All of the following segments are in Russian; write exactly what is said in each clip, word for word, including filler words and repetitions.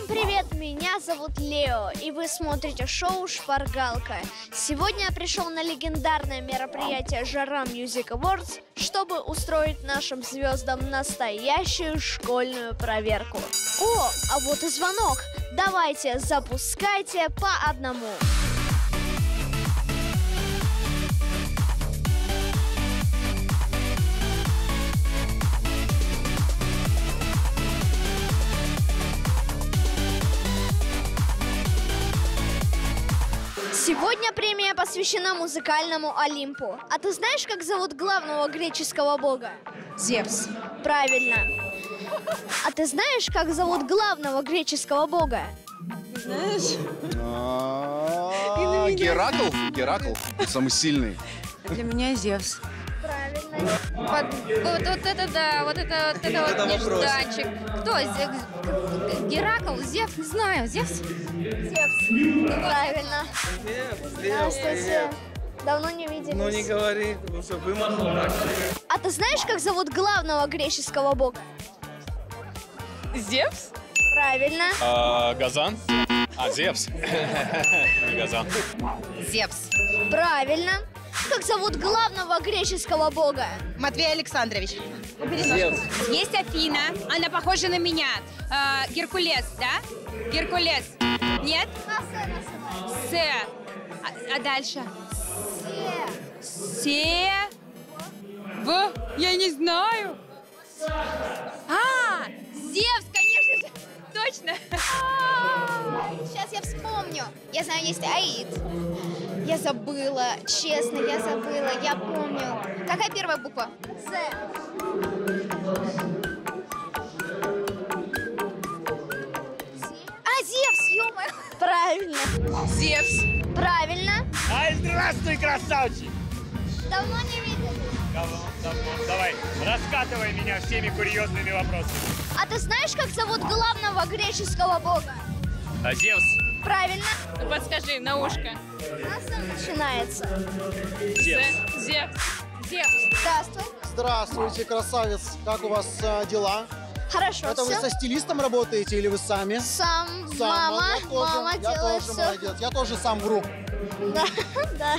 Всем привет, меня зовут Лео, и вы смотрите шоу «Шпаргалка». Сегодня я пришел на легендарное мероприятие «Жара Music Awards», чтобы устроить нашим звездам настоящую школьную проверку. О, а вот и звонок. Давайте, запускайте по одному. Сегодня премия посвящена музыкальному Олимпу. А ты знаешь, как зовут главного греческого бога? Зевс. Правильно. А ты знаешь, как зовут главного греческого бога? Знаешь? Геракл? Геракл. Самый сильный. Для меня Зевс. Правильно. Вот, вот, вот это да, вот это вот, это вот нежданчик. Кто? Геракл? Зевс? Не знаю. Зевс? Зевс. Правильно. Здравствуйте. Давно не виделись. Ну не говори, уже вымахал. А ты знаешь, как зовут главного греческого бога? Зевс? Правильно. А, Газан? А, Зевс. Не Газан. Зевс. Правильно. Как зовут главного греческого бога? Матвей Александрович. Зевс. Есть Афина, она похожа на меня. А, Геркулес, да? Геркулес. Нет? С. А, а дальше? Се. В. Я не знаю. А, Зевс, конечно же. Точно. Сейчас я вспомню. Я знаю, есть Аид. Я забыла, честно, я забыла, я помню. Какая первая буква? С. А, Зевс, ё-моё. Правильно. Зевс. Правильно. Ай, здравствуй, красавчик! Давно не виделись. Давно, давно. Давай, раскатывай меня всеми курьезными вопросами. А ты знаешь, как зовут главного греческого бога? А, Зевс? Правильно. Ну, подскажи на ушко. У нас всё начинается. Зевс. Зевс. Зевс. Здравствуй. Здравствуйте, красавец. Как у вас э, дела? Хорошо, Это вы все. со стилистом работаете или вы сами? Сам, Сам. мама, Ну, я тоже, мама я делает тоже все. молодец. Я тоже сам вру. Да, да.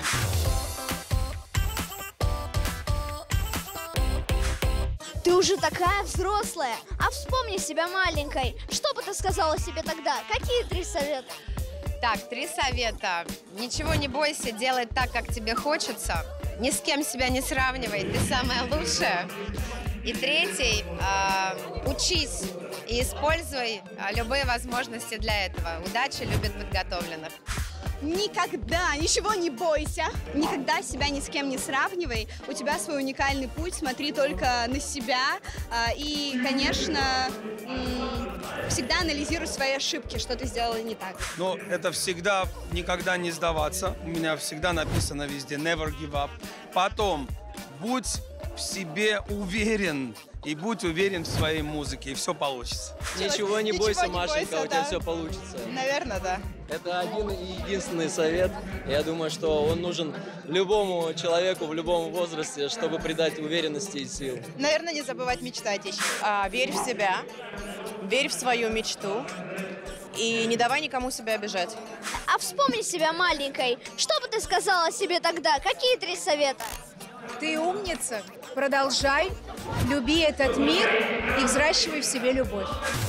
Ты уже такая взрослая, а вспомни себя маленькой. Что бы ты сказала себе тогда? Какие три совета? Так, три совета. Ничего не бойся, делай так, как тебе хочется. Ни с кем себя не сравнивай, ты самая лучшая. И третий, э, учись и используй э, любые возможности для этого. Удача любит подготовленных. Никогда, ничего не бойся, никогда себя ни с кем не сравнивай. У тебя свой уникальный путь, смотри только на себя. И, конечно, всегда анализируй свои ошибки, что ты сделала не так. Но это всегда никогда не сдаваться. У меня всегда написано везде never give up. Потом, будь в себе уверен. И будь уверен в своей музыке, и все получится. Ничего не Ничего бойся, не Машенька, бойся, у тебя да. все получится. Наверное, да. Это один и единственный совет. Я думаю, что он нужен любому человеку в любом возрасте, чтобы придать уверенности и сил. Наверное, не забывать мечтать еще. А, верь в себя, верь в свою мечту и не давай никому себя обижать. А вспомни себя маленькой. Что бы ты сказала себе тогда? Какие три совета? Ты умница, продолжай, люби этот мир и взращивай в себе любовь.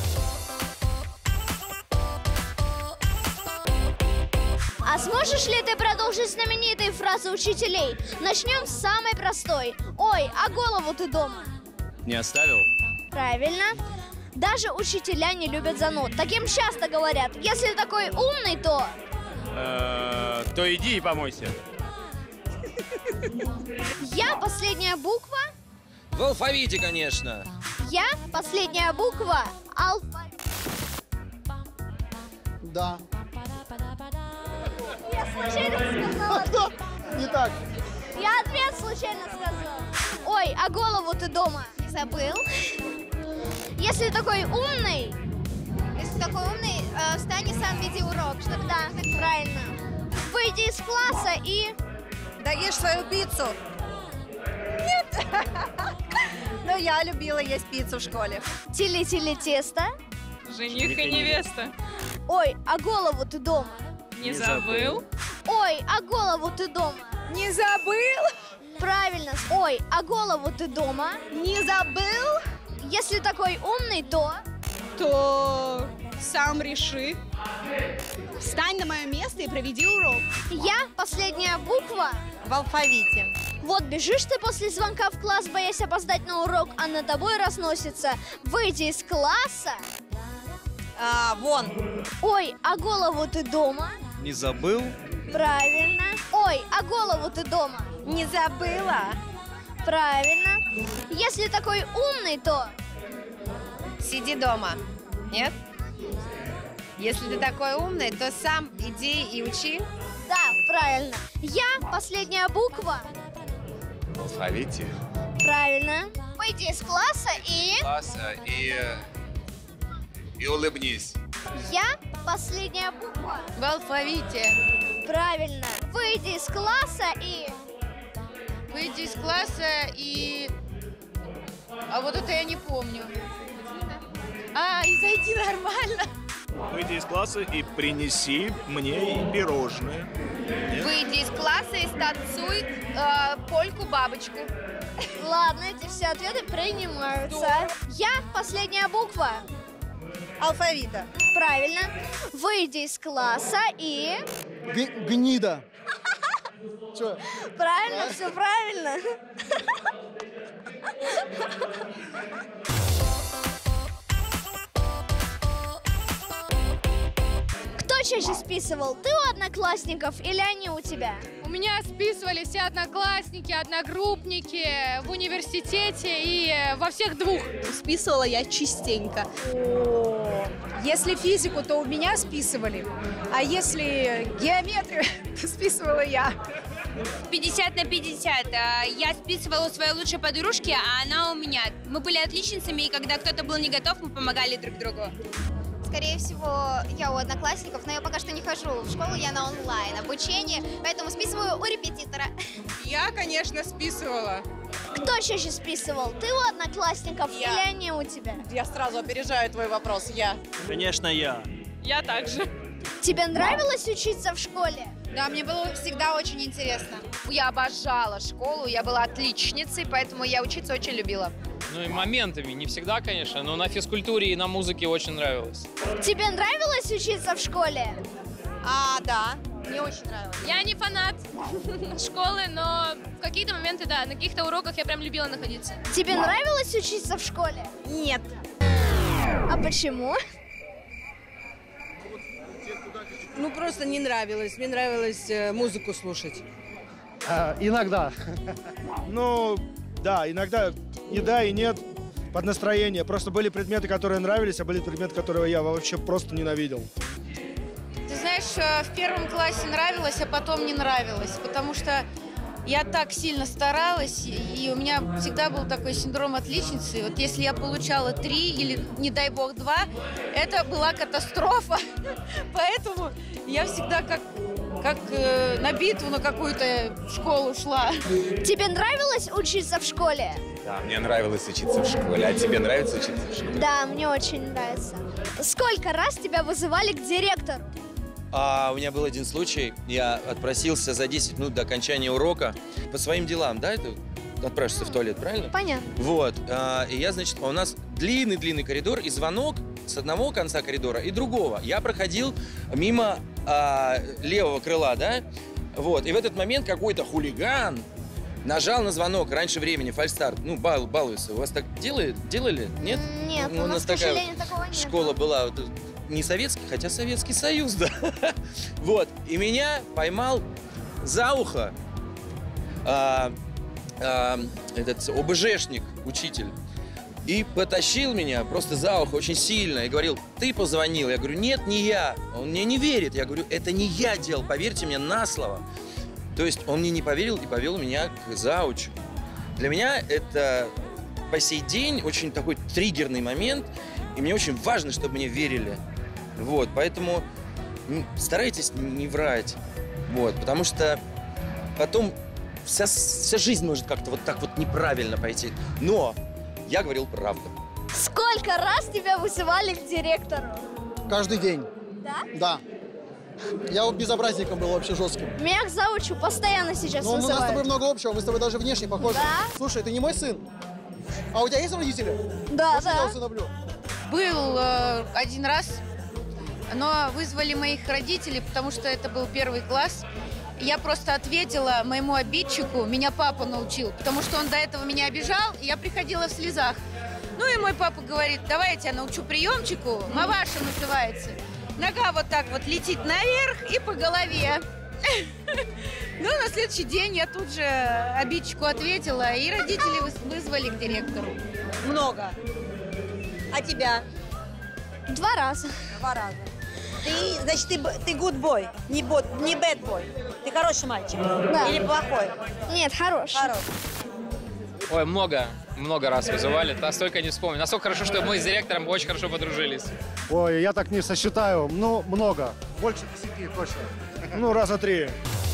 А сможешь ли ты продолжить знаменитые фразы учителей? Начнем с самой простой. Ой, а голову ты дома? Не оставил? Правильно. Даже учителя не любят зануд. Таким часто говорят. Если такой умный, то... Э, то иди и помойся. Я последняя буква. В алфавите, конечно. Я последняя буква. Алфавит. Да. Я случайно сказала. Кто? Не так. Я ответ случайно сказала. Ой, а голову ты дома не забыл? Если такой умный... Если такой умный, э, встань и сам веди урок. Что Да, правильно. Выйди из класса и... Доешь свою пиццу. Нет. Но я любила есть пиццу в школе. Тили-тили тесто. Жених и невеста. Ой, а голову ты дома? Не забыл. Ой, а голову ты дома? Не забыл? Правильно. Ой, а голову ты дома? Не забыл? Если такой умный, то... То сам реши. Встань на мое место и проведи урок. Я последняя буква В алфавите. Вот бежишь ты после звонка в класс, боясь опоздать на урок, а над тобой разносится: выйди из класса. А, вон. Ой, а голову ты дома? Не забыл? Правильно. Ой, а голову ты дома? Не забыла. Правильно. Если такой умный, то... Сиди дома. Нет? Если ты такой умный, то сам иди и учи. Да, правильно. Я последняя буква. В алфавите. Правильно. Выйди из класса и... Класса и... И улыбнись. Я последняя буква. В алфавите. Правильно. Выйди из класса и... Выйди из класса и... А вот это я не помню. А, и зайди нормально. Выйди из класса и принеси мне пирожные. Нет? Выйди из класса и станцуй э, польку-бабочку. Ладно, эти все ответы принимаются. Я последняя буква. Алфавита. Правильно. Выйди из класса и... Г- гнида. Чё? Правильно, все правильно. Кто чаще списывал? Ты у одноклассников или они у тебя? У меня списывали все одноклассники, одногруппники в университете и во всех двух. Списывала я частенько. Если физику, то у меня списывали, а если геометрию, то списывала я. пятьдесят на пятьдесят. Я списывала у своей лучшей подружки, а она у меня. Мы были отличницами, и когда кто-то был не готов, мы помогали друг другу. Скорее всего, я у одноклассников, но я пока что не хожу в школу, я на онлайн обучении, поэтому списываю у репетитора. Я, конечно, списывала. Кто чаще списывал? Ты у одноклассников Я. или они у тебя? Я сразу опережаю твой вопрос. Я. Конечно, я. Я также. Тебе нравилось учиться в школе? Да, мне было всегда очень интересно. Я обожала школу, я была отличницей, поэтому я учиться очень любила. Ну и моментами, не всегда, конечно, но на физкультуре и на музыке очень нравилось. Тебе нравилось учиться в школе? А, да, мне очень нравилось. Я не фанат школы, но в какие-то моменты, да, на каких-то уроках я прям любила находиться. Тебе нравилось учиться в школе? Нет. А почему? Ну, просто не нравилось. Мне нравилось э, музыку слушать. А, иногда. Ну, да, иногда и да, и нет, под настроение. Просто были предметы, которые нравились, а были предметы, которые я вообще просто ненавидел. Ты знаешь, в первом классе нравилось, а потом не нравилось, потому что я так сильно старалась, и у меня всегда был такой синдром отличницы. Вот если я получала три или, не дай бог, два, это была катастрофа. Поэтому я всегда как, как э, на битву на какую-то школу шла. Тебе нравилось учиться в школе? Да, мне нравилось учиться в школе. А тебе нравится учиться в школе? Да, мне очень нравится. Сколько раз тебя вызывали к директору? А у меня был один случай, я отпросился за десять минут до окончания урока по своим делам, да, это отпрашиваться в туалет, правильно? Понятно. Вот, а, и я, значит, у нас длинный-длинный коридор и звонок с одного конца коридора и другого. Я проходил мимо а, левого крыла, да, вот, и в этот момент какой-то хулиган нажал на звонок раньше времени, фальстарт, ну, бал, балуется. У вас так делает, делали? Нет? Нет, ну, у нас, к сожалению, такого нет. Школа была... Не советский, хотя Советский Союз, да. Вот. И меня поймал за ухо а, а, этот ОБЖшник, учитель, и потащил меня просто за ухо очень сильно и говорил: ты позвонил? Я говорю: нет, не я. Он мне не верит. Я говорю: это не я делал, поверьте мне на слово. То есть он мне не поверил и повел меня к заучу. Для меня это по сей день очень такой триггерный момент, и мне очень важно, чтобы мне верили. Вот, поэтому старайтесь не врать, вот, потому что потом вся, вся жизнь может как-то вот так вот неправильно пойти. Но я говорил правду. Сколько раз тебя вызывали к директору? Каждый день. Да? Да. Я вот безобразником был вообще жестким. Меня к заучу постоянно сейчас Ну, у нас с вызывают. тобой много общего, мы с тобой даже внешне похожи. Да? Слушай, ты не мой сын? А у тебя есть родители? Да, Можно да. я усыновлю? Был э, один раз, но вызвали моих родителей, потому что это был первый класс. Я просто ответила моему обидчику, меня папа научил, потому что он до этого меня обижал, и я приходила в слезах. Ну и мой папа говорит, давай я тебя научу приемчику, маваша называется. Нога вот так вот летит наверх и по голове. Ну, на следующий день я тут же обидчику ответила, и родители вызвали к директору. Много. А тебя? Два раза. Два раза. Ты, значит, ты, ты good boy, не, бот, не bad boy. Ты хороший мальчик? Да. Или плохой? Нет, хороший. Хороший. Ой, много, много раз вызывали, настолько не вспомню. Настолько хорошо, что мы с директором очень хорошо подружились. Ой, я так не сосчитаю. Ну, много. Больше десяти точно. Ну, раза три.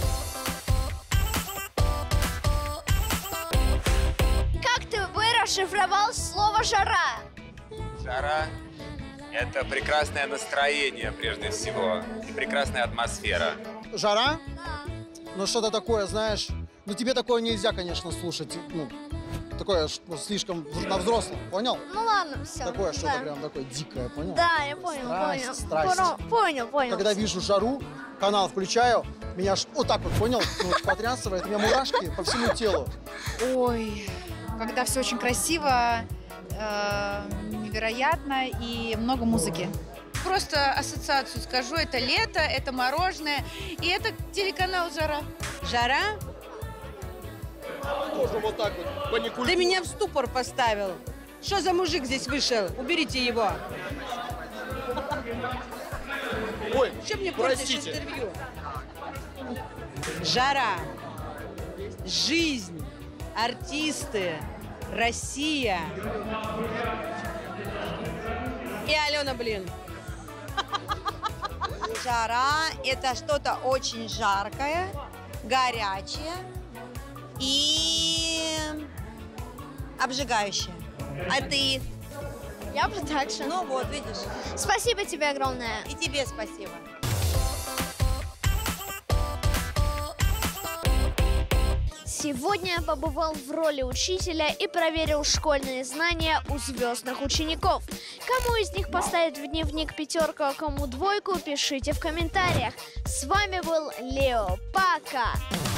Как ты бы расшифровал слово «жара»? Жара – это прекрасное настроение, прежде всего, и прекрасная атмосфера. Жара? Ну, что-то такое, знаешь. Ну, тебе такое нельзя, конечно, слушать. Ну, такое ну, слишком на взрослом, понял? Ну ладно, все. Такое что-то да. прям такое дикое, понял? Да, я понял, Страсть, понял. страсть. Понял, понял, понял. Когда вижу жару, канал включаю, меня аж вот так вот, понял? Ну, потрясывает, у меня мурашки по всему телу. Ой, когда все очень красиво, э, невероятно и много музыки. Просто ассоциацию скажу, это лето, это мороженое, и это телеканал «Жара». Жара? Тоже вот так вот, паникуль. Ты меня в ступор поставил. Что за мужик здесь вышел? Уберите его. Ой, что мне портишь простите. интервью? Жара. Жизнь. Артисты. Россия. И Алена, блин. Жара – это что-то очень жаркое, горячее и обжигающее. А ты? Я бы так же. Ну вот, видишь. Спасибо тебе огромное. И тебе спасибо. Сегодня я побывал в роли учителя и проверил школьные знания у звездных учеников. Кому из них поставить в дневник пятерку, а кому двойку, пишите в комментариях. С вами был Лео. Пока!